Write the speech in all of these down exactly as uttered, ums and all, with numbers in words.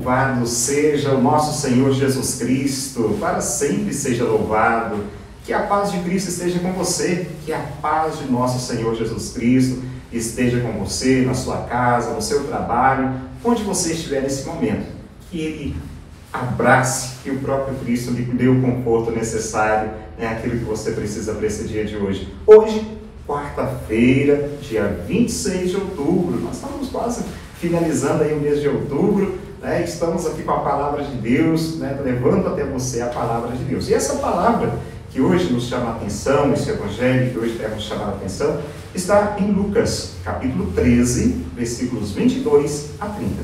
Louvado seja o nosso Senhor Jesus Cristo, para sempre seja louvado. Que a paz de Cristo esteja com você, que a paz de nosso Senhor Jesus Cristo esteja com você, na sua casa, no seu trabalho, onde você estiver nesse momento. Que Ele abrace, que o próprio Cristo lhe dê o conforto necessário, né, aquilo que você precisa para esse dia de hoje. Hoje, quarta-feira, dia vinte e seis de outubro, nós estamos quase finalizando aí o mês de outubro, né? Estamos aqui com a palavra de Deus, né, levando até você a palavra de Deus. E essa palavra que hoje nos chama a atenção, esse evangelho que hoje deve nos chamar a atenção, está em Lucas, capítulo treze, versículos vinte e dois a trinta.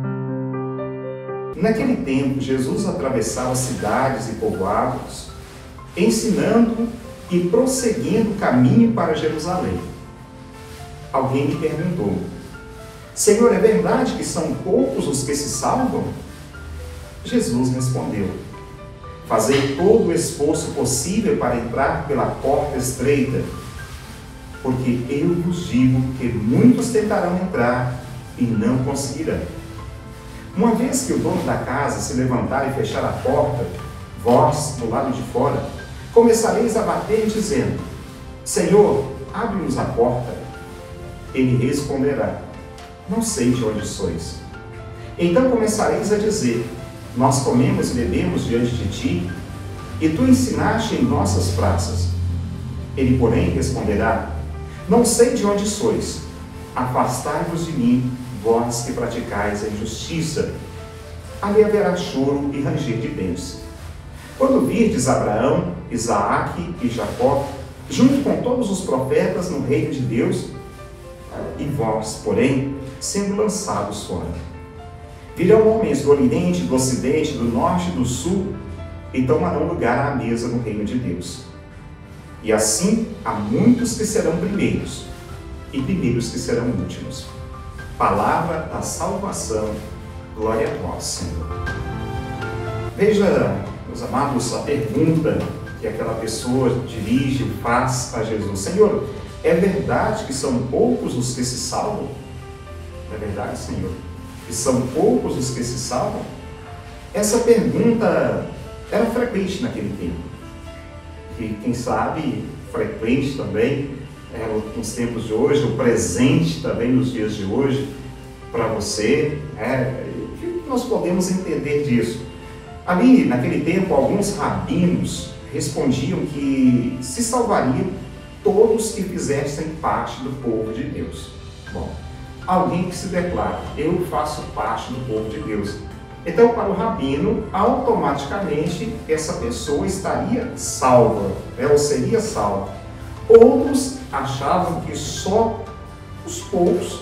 Naquele tempo, Jesus atravessava cidades e povoados, ensinando e prosseguindo o caminho para Jerusalém. Alguém lhe perguntou: Senhor, é verdade que são poucos os que se salvam? Jesus respondeu: Fazei todo o esforço possível para entrar pela porta estreita, porque eu vos digo que muitos tentarão entrar e não conseguirão. Uma vez que o dono da casa se levantar e fechar a porta, vós, do lado de fora, começareis a bater dizendo: Senhor, abre-nos a porta. Ele responderá: Não sei de onde sois. Então começareis a dizer: Nós comemos e bebemos diante de ti, e tu ensinaste em nossas praças. Ele, porém, responderá: Não sei de onde sois. Afastai-vos de mim, vós que praticais a injustiça. Ali haverá choro e ranger de dentes. Quando virdes Abraão, Isaque e Jacó, junto com todos os profetas no reino de Deus, e vós, porém, sendo lançados fora. Virão homens do Oriente, do Ocidente, do Norte e do Sul, e tomarão lugar à mesa no reino de Deus. E assim há muitos que serão primeiros, e primeiros que serão últimos. Palavra da salvação, glória a vós, Senhor. Veja, meus amados, a pergunta que aquela pessoa dirige, faz a Jesus: Senhor, é verdade que são poucos os que se salvam? É verdade, Senhor, que são poucos os que se salvam? Essa pergunta era frequente naquele tempo. E quem sabe, frequente também é, nos tempos de hoje, o presente também nos dias de hoje, para você. É, o que nós podemos entender disso? Ali, naquele tempo, alguns rabinos respondiam que se salvariam todos que fizessem parte do povo de Deus. Bom, alguém que se declara: eu faço parte do povo de Deus. Então, para o rabino, automaticamente, essa pessoa estaria salva, ela seria salva. Outros achavam que só os poucos,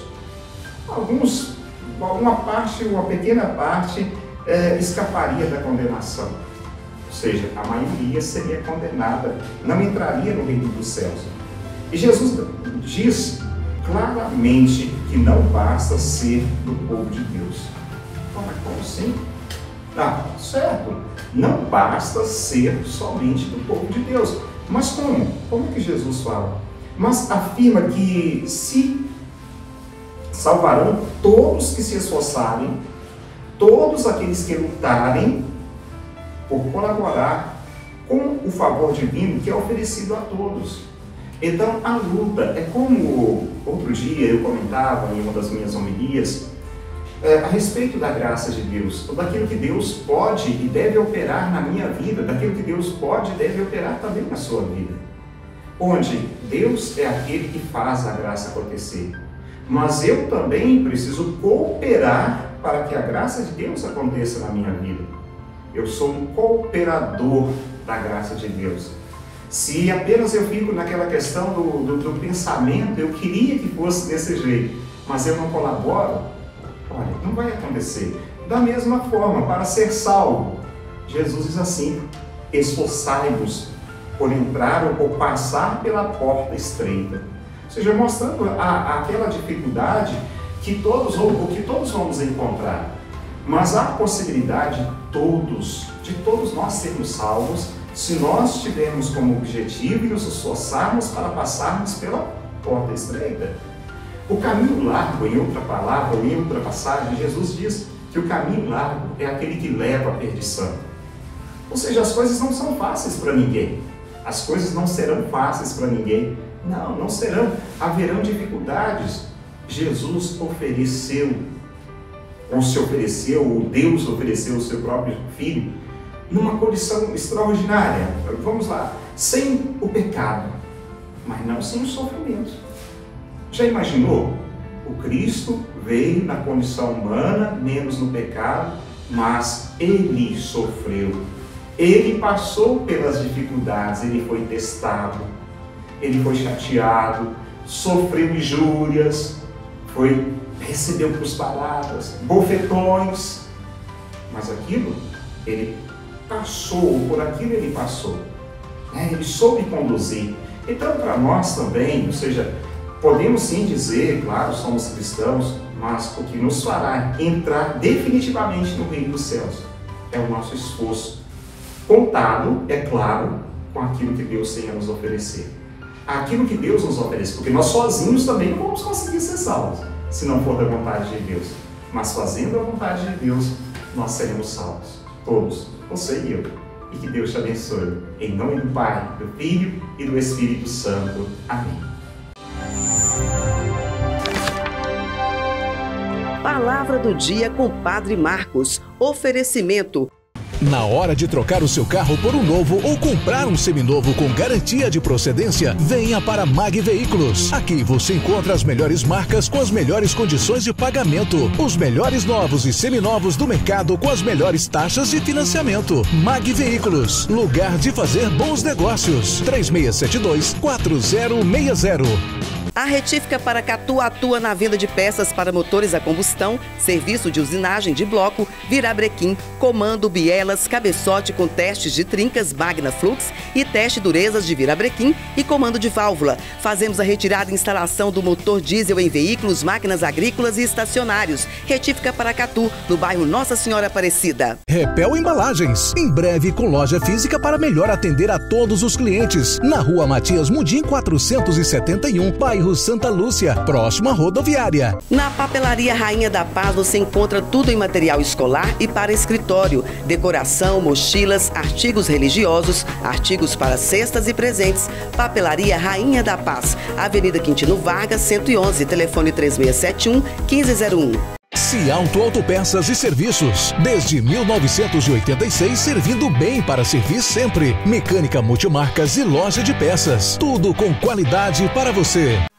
alguns, alguma parte, uma pequena parte, é, escaparia da condenação. Ou seja, a maioria seria condenada, não entraria no reino dos céus. E Jesus diz claramente que não basta ser do povo de Deus. Como, como assim? Ah, certo, não basta ser somente do povo de Deus. Mas como? Como que Jesus fala? Mas afirma que se salvarão todos que se esforçarem, todos aqueles que lutarem por colaborar com o favor divino que é oferecido a todos. Então, a luta é como outro dia eu comentava em uma das minhas homilias, é, a respeito da graça de Deus, daquilo que Deus pode e deve operar na minha vida, daquilo que Deus pode e deve operar também na sua vida. Onde Deus é aquele que faz a graça acontecer. Mas eu também preciso cooperar para que a graça de Deus aconteça na minha vida. Eu sou um cooperador da graça de Deus. Se apenas eu fico naquela questão do, do, do pensamento, eu queria que fosse desse jeito, mas eu não colaboro, olha, não vai acontecer. Da mesma forma, para ser salvo, Jesus diz assim: esforçai-vos por entrar ou por passar pela porta estreita. Ou seja, mostrando a, aquela dificuldade que todos, ou que todos vamos encontrar. Mas há a possibilidade de todos, de todos nós sermos salvos, se nós tivermos como objetivo e nos esforçarmos para passarmos pela porta estreita. O caminho largo, em outra palavra, em outra passagem, Jesus diz que o caminho largo é aquele que leva à perdição. Ou seja, as coisas não são fáceis para ninguém. As coisas não serão fáceis para ninguém. Não, não serão. Haverão dificuldades. Jesus ofereceu, ou se ofereceu, ou Deus ofereceu o seu próprio Filho, numa condição extraordinária. Vamos lá, sem o pecado, mas não sem o sofrimento. Já imaginou? O Cristo veio na condição humana, menos no pecado, mas Ele sofreu. Ele passou pelas dificuldades, Ele foi testado, Ele foi chateado, sofreu injúrias, foi, recebeu cusparadas, bofetões, mas aquilo, Ele passou, por aquilo Ele passou, né? Ele soube conduzir. Então, para nós também, ou seja, podemos sim dizer, claro, somos cristãos, mas o que nos fará entrar definitivamente no reino dos céus é o nosso esforço, contado, é claro, com aquilo que Deus tem a nos oferecer. Aquilo que Deus nos oferece, porque nós sozinhos também não vamos conseguir ser salvos, se não for da vontade de Deus. Mas fazendo a vontade de Deus, nós seremos salvos, todos, você e eu. E que Deus te abençoe. Em nome do Pai, do Filho e do Espírito Santo. Amém. Palavra do dia com Padre Marcos. Oferecimento. Na hora de trocar o seu carro por um novo ou comprar um seminovo com garantia de procedência, venha para Mag Veículos. Aqui você encontra as melhores marcas com as melhores condições de pagamento. Os melhores novos e seminovos do mercado com as melhores taxas de financiamento. Mag Veículos, lugar de fazer bons negócios. três seis sete dois, quatro zero seis zero. A Retífica Paracatu atua na venda de peças para motores a combustão, serviço de usinagem de bloco, virabrequim, comando, bielas, cabeçote com testes de trincas Magna Flux e teste durezas de virabrequim e comando de válvula. Fazemos a retirada e instalação do motor diesel em veículos, máquinas agrícolas e estacionários. Retífica Paracatu, no bairro Nossa Senhora Aparecida. Repel Embalagens, em breve com loja física para melhor atender a todos os clientes. Na rua Matias Mundim quatrocentos e setenta e um, bairro Santa Lúcia, próxima rodoviária. Na Papelaria Rainha da Paz você encontra tudo em material escolar e para escritório, decoração, mochilas, artigos religiosos, artigos para cestas e presentes. Papelaria Rainha da Paz, Avenida Quintino Vargas, cento e onze, telefone três seis sete um, um cinco zero um. Cialto Autopeças e Serviços, desde mil novecentos e oitenta e seis, servindo bem para servir sempre. Mecânica multimarcas e loja de peças, tudo com qualidade para você.